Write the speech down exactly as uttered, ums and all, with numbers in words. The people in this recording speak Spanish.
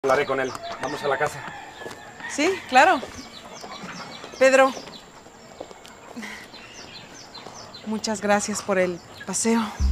Hablaré con él. Vamos a la casa. Sí, claro. Pedro, muchas gracias por el paseo.